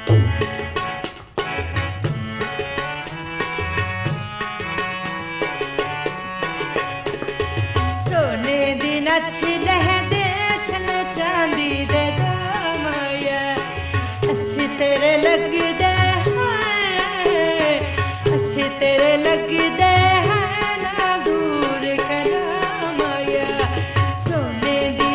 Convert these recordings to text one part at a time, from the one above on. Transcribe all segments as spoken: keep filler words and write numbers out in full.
सोने दी नथ लहदे छल चांदी दे दामाया असी तेरे लगदे हैं असी तेरे लगदे हैं ना दूर कलामाया सोने दी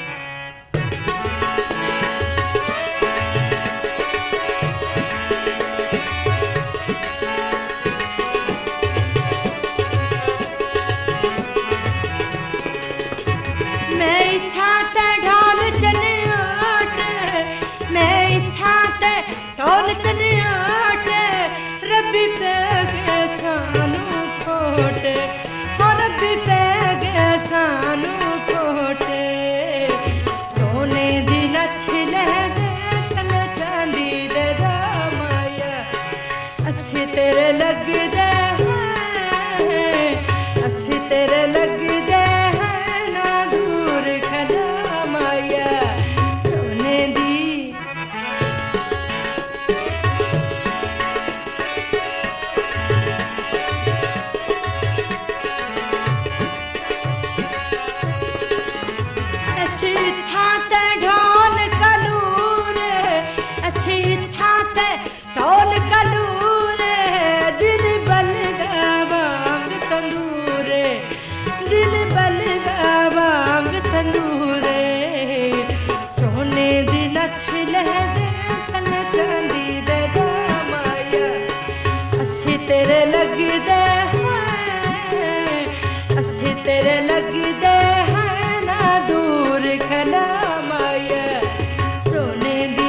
मैं इत्था ते ढोल चनियाट मैं इत्था ते ढोल चनियाट रब्बी पे गए सानू खोटे हो रब्बी पे गए सानू खोटे सोने दी नथ लहदे छल चांदी दे दामाया असी तेरे लगदे हैं असी तेरे लगदे सोने दी असी था ते ढोल कलूर असी था ते ढोल कलूर दिल बलदा वांग तंदूर दिल बलदा वांग तंदूर सोने दी नथ लहदे छल चांदी दे दामाया असी तेरे लगदे हैं असी तेरे लगदे हैं ना दूर कलामाया सोने दी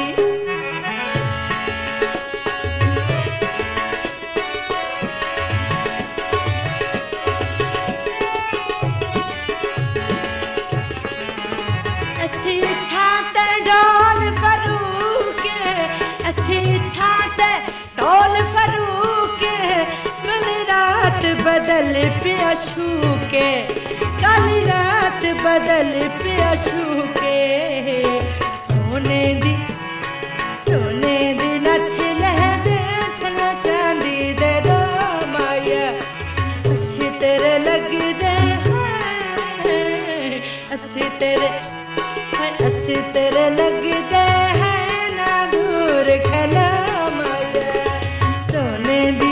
असी था ते ढोल फरूक असी था ते ढोल फरूक कल रात बदल पिया शूके कल रात बदल पिया शूके सोने दी सोने दी नथ लहदे छल चांदी दे दामाया असी तेरे लगदे हैं असी तेरे असी तेरे लगदे हैं ना दूर कलामाया सोने दी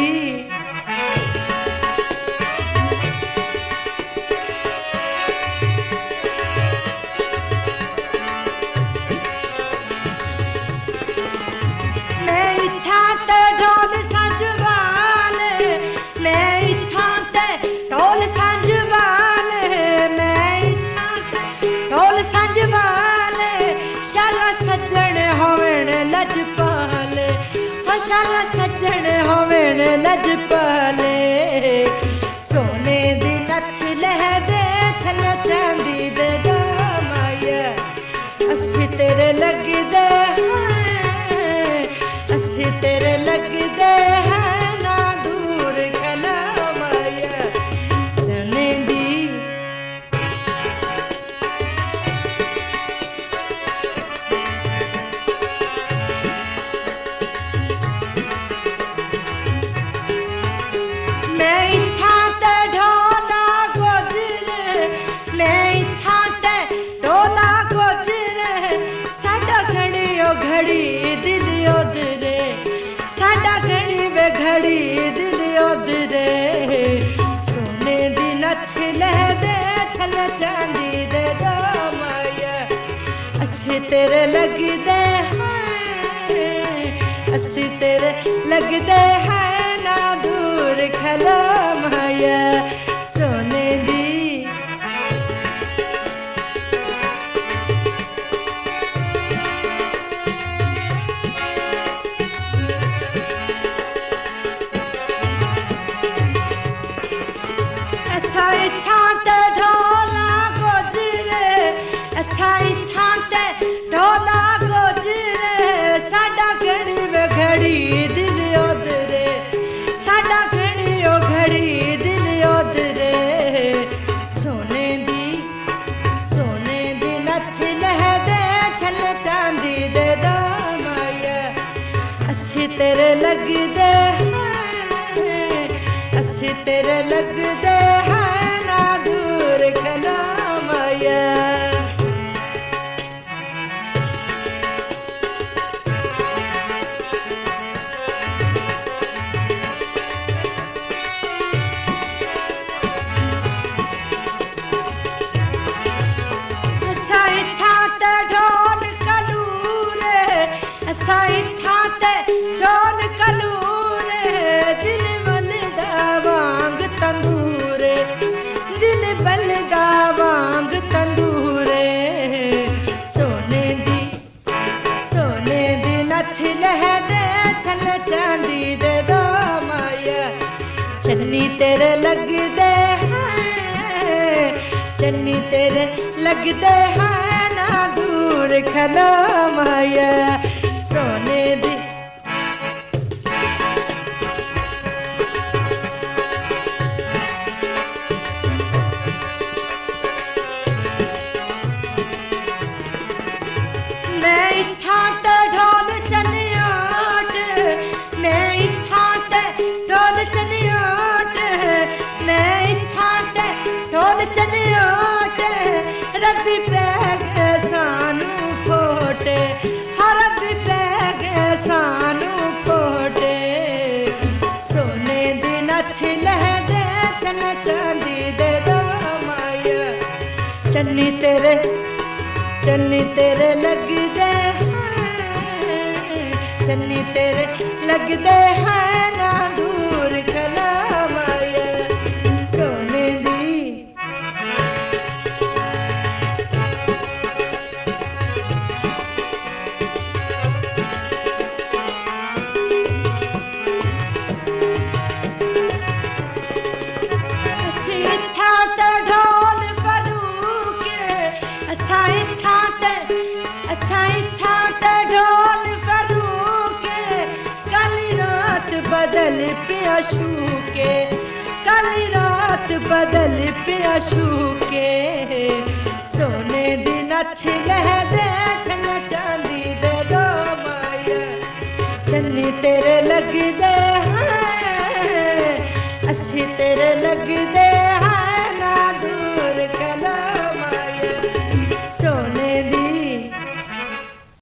मैं इत्था ते ढोल संजवाल मैं इत्था ते ढोल संजवाल मैं इत्था ते ढोल संजवाल शाला सज्जन होवन लजपाल हो शाला सज्जन होवन लजपाल सोने दी नथ लहदे छल चांदी दे दामाया असी तेरे लगदे हैं असी तेरे लगदे हैं ना दूर कलामाया सोने दी मैं इत्था ते ढोला गोजरे मैं इत्था ते ढोला गोजरे साडा घड़ी ओ घड़ी दिल ओदरे साडा घड़ी वे घड़ी दिल ओदरे सोने दी नथ लहदे छल चांदी दे दामाया असी तेरे लगदे हैं असी तेरे लगदे हैं ना दूर कलामाया सोने दी असा इत्था ते ढोला गोजरे असा इत्था ते ढोला गोजरे साडा घड़ी वे घड़ी दिल ओदरे साडा घड़ी ओ घड़ी दिल ओदरे तेरे लगदे अस्सी तेरे लगदे हैं ना दूर कलामाया ढोल कलूरे दिल बलदा वांग तंदूरे दिल बलदा वांग तंदूरे सोने दी सोने दी नथ लहदे छल चांदी दे दामाया चन्नी तेरे लगदे हैं चन्नी तेरे लगदे हैं ना दूर खलामाया सोने दी मैं इत्थां ते ढोल चनियाट मैं इत्थां ते ढोल चनियाट मैं इत्थां ते ढोल चनियाट रब्बी पै गए सानू खोटे हर रब्बी पै गए सानू खोटे सोने दी नथ लहदे छल चांदी दे दामाया चन्नी तेरे चन्नी तेरे लगदे चन्नी तेरे लगदे हैं ना दूर कलामाया सोने दी असी इत्थां ते ढोल फरूके असां इत्थां असां इत्थां ते ढोल फरूके काली रात बदल पिया शूके काली रात बदल पिया शूके सोने दी नथ लहदे छल चांदी दे दामाया चन्नी तेरे लगदे हैं अस्सी तेरे लगदे